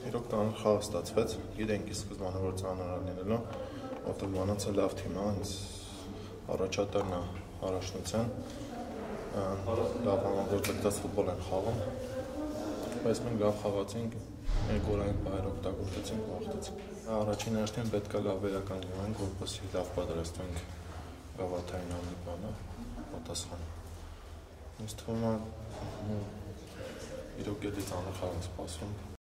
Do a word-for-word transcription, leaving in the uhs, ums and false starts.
իրոք տան խաղ ստացվեց, գիտենք իսկ սկզբանը որ ծանր լինելու, որտեղ Banants-ը լավ թիմ է, ինձ առաջատարն է առաջնության, լավ համագործակցած ֆուտբոլ են խաղում, բայց մենք լավ խաղացինք, մեր գոլային պահեր օգտագործեցինք, վախտեցինք։ Առաջին հերթին պետք է լավ վերական լինենք, որպեսզի լավ պատրաստվենք գավաթային հանդիպանը, պատասխան։ Ինձ թվում է իրոք էլի ծանր խաղ է սպասում,